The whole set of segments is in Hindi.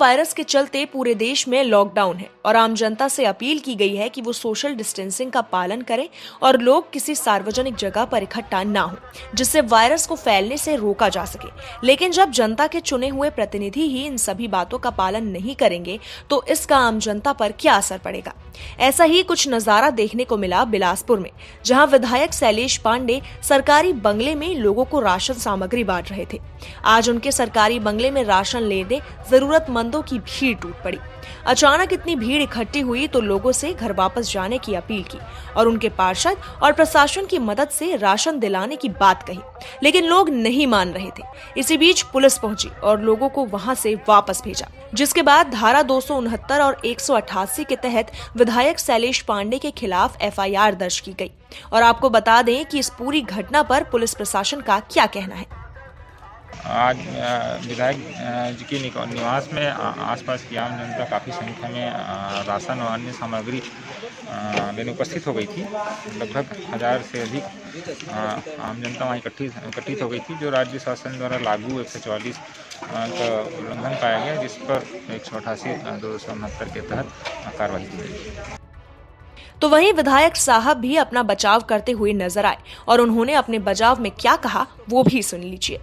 वायरस के चलते पूरे देश में लॉकडाउन है और आम जनता से अपील की गई है कि वो सोशल डिस्टेंसिंग का पालन करें और लोग किसी सार्वजनिक जगह पर इकट्ठा ना हो, जिससे वायरस को फैलने से रोका जा सके। लेकिन जब जनता के चुने हुए प्रतिनिधि ही इन सभी बातों का पालन नहीं करेंगे तो इसका आम जनता पर क्या असर पड़ेगा? ऐसा ही कुछ नजारा देखने को मिला बिलासपुर में, जहां विधायक शैलेश पांडे सरकारी बंगले में लोगों को राशन सामग्री बांट रहे थे। आज उनके सरकारी बंगले में राशन लेने जरूरतमंदों की भीड़ टूट पड़ी। अचानक इतनी भीड़ इकट्ठी हुई तो लोगों से घर वापस जाने की अपील की और उनके पार्षद और प्रशासन की मदद से राशन दिलाने की बात कही, लेकिन लोग नहीं मान रहे थे। इसी बीच पुलिस पहुंची और लोगों को वहां से वापस भेजा, जिसके बाद धारा 269 और 188 के तहत विधायक शैलेश पांडे के खिलाफ FIR दर्ज की गई। और आपको बता दें कि इस पूरी घटना पर पुलिस प्रशासन का क्या कहना है। आज विधायक जी के निवास में आसपास की आम जनता काफ़ी संख्या में राशन और अन्य सामग्री लेने उपस्थित हो गई थी। लगभग 1000 से अधिक आम जनता वहाँ एकत्रित हो गई थी, जो राज्य शासन द्वारा लागू 144 का उल्लंघन पाया गया, जिस पर 188 269 के तहत कार्रवाई की गई। तो वहीं विधायक साहब भी अपना बचाव करते हुए नजर आए और उन्होंने अपने बचाव में क्या कहा वो भी सुन लीजिए।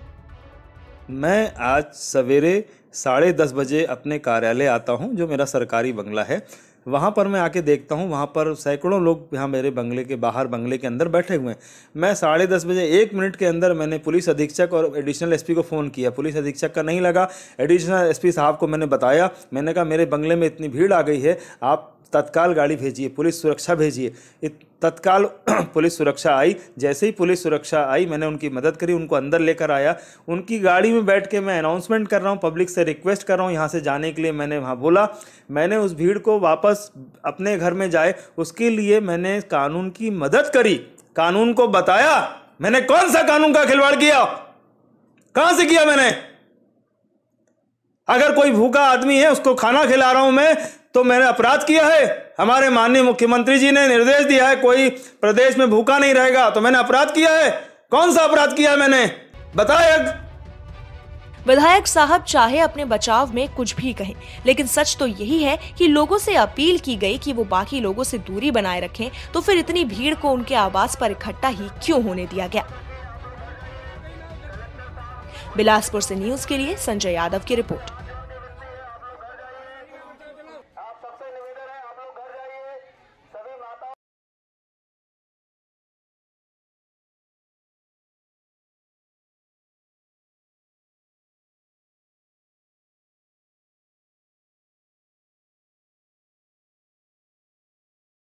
मैं आज सवेरे 10:30 बजे अपने कार्यालय आता हूं, जो मेरा सरकारी बंगला है। वहां पर मैं आके देखता हूं, वहां पर सैकड़ों लोग यहाँ मेरे बंगले के बाहर, बंगले के अंदर बैठे हुए हैं। मैं 10:30 बजे 1 मिनट के अंदर मैंने पुलिस अधीक्षक और एडिशनल SP को फ़ोन किया। पुलिस अधीक्षक का नहीं लगा, एडिशनल SP साहब को मैंने बताया। मैंने कहा मेरे बंगले में इतनी भीड़ आ गई है, आप तत्काल गाड़ी भेजिए, पुलिस सुरक्षा भेजिए। तत्काल पुलिस सुरक्षा आई। जैसे ही पुलिस सुरक्षा आई, मैंने उनकी मदद करी, उनको अंदर लेकर आया। उनकी गाड़ी में बैठ के मैं अनाउंसमेंट कर रहा हूँ, पब्लिक से रिक्वेस्ट कर रहा हूँ यहाँ से जाने के लिए। मैंने वहाँ बोला, मैंने उस भीड़ को वापस अपने घर में जाए, उसके लिए मैंने कानून की मदद करी, कानून को बताया। मैंने कौन सा कानून का खिलवाड़ किया? कहाँ से किया मैंने? अगर कोई भूखा आदमी है उसको खाना खिला रहा हूं मैं, तो मैंने अपराध किया है? हमारे माननीय मुख्यमंत्री जी ने निर्देश दिया है कोई प्रदेश में भूखा नहीं रहेगा, तो मैंने अपराध किया है? कौन सा अपराध किया है मैंने? बताए। विधायक साहब चाहे अपने बचाव में कुछ भी कहें, लेकिन सच तो यही है कि लोगों से अपील की गई कि वो बाकी लोगों से दूरी बनाए रखें, तो फिर इतनी भीड़ को उनके आवास पर इकट्ठा ही क्यों होने दिया गया? बिलासपुर से न्यूज के लिए संजय यादव की रिपोर्ट।